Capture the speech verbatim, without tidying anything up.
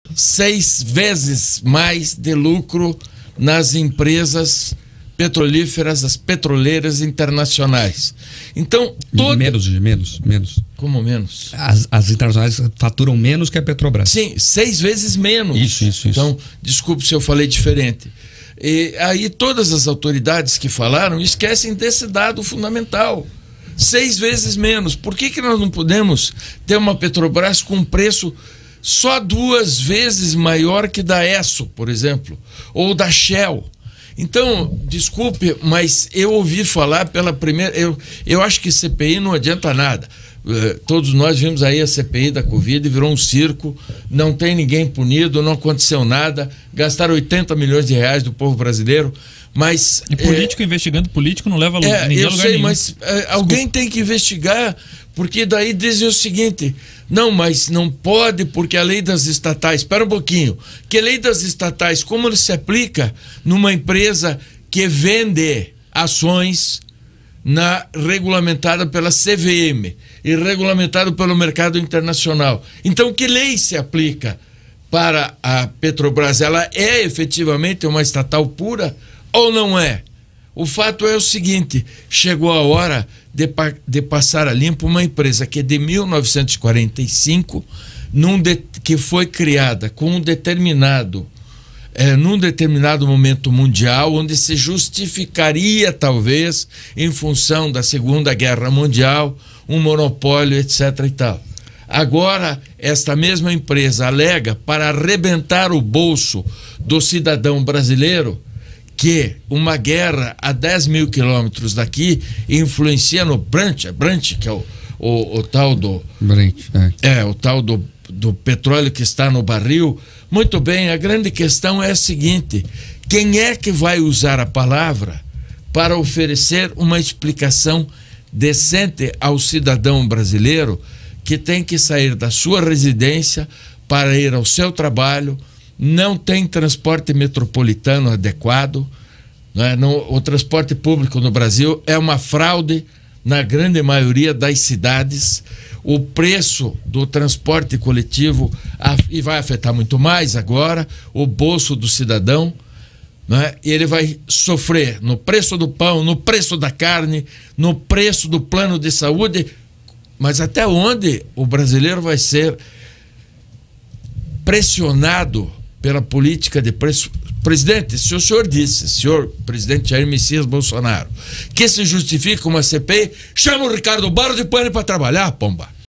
seis vezes mais de lucro nas empresas petrolíferas, as petroleiras internacionais. Então, todo... Menos, menos, menos. Como menos? As, as internacionais faturam menos que a Petrobras. Sim, seis vezes menos. Isso, isso, isso. Então, desculpe se eu falei diferente. E aí todas as autoridades que falaram esquecem desse dado fundamental. Seis vezes menos. Por que que nós não podemos ter uma Petrobras com preço só duas vezes maior que da Esso, por exemplo, ou da Shell? Então, desculpe, mas eu ouvi falar pela primeira... Eu, eu acho que C P I não adianta nada. Uh, todos nós vimos aí a C P I da Covid e virou um circo, não tem ninguém punido, não aconteceu nada, gastaram oitenta milhões de reais do povo brasileiro, mas... E político é, investigando político não leva é, ninguém eu a lugar sei, nenhum. mas uh, alguém tem que investigar, porque daí dizem o seguinte... Não, mas não pode porque a lei das estatais... Espera um pouquinho. Que lei das estatais, como ele se aplica numa empresa que vende ações na, regulamentada pela C V M e regulamentado pelo mercado internacional? Então, que lei se aplica para a Petrobras? Ela é efetivamente uma estatal pura ou não é? O fato é o seguinte, chegou a hora de, de passar a limpo uma empresa que é de mil novecentos e quarenta e cinco, num de, que foi criada com um determinado, é, num determinado momento mundial, onde se justificaria, talvez, em função da Segunda Guerra Mundial, um monopólio, etc e tal. Agora, esta mesma empresa alega para arrebentar o bolso do cidadão brasileiro que uma guerra a dez mil quilômetros daqui influencia no Brent, Brent que é o, o, o tal do... Brent, é. É, o tal do, do petróleo que está no barril. Muito bem, a grande questão é a seguinte, quem é que vai usar a palavra para oferecer uma explicação decente ao cidadão brasileiro que tem que sair da sua residência para ir ao seu trabalho, não tem transporte metropolitano adequado, não é? Não, o transporte público no Brasil é uma fraude na grande maioria das cidades. O preço do transporte coletivo, e vai afetar muito mais agora, o bolso do cidadão, não é? E ele vai sofrer no preço do pão, no preço da carne, no preço do plano de saúde. Mas até onde o brasileiro vai ser pressionado pela política de preço? Presidente, se o senhor disse, senhor presidente Jair Messias Bolsonaro, que se justifica uma C P I, chama o Ricardo Barros e põe ele para trabalhar, pomba.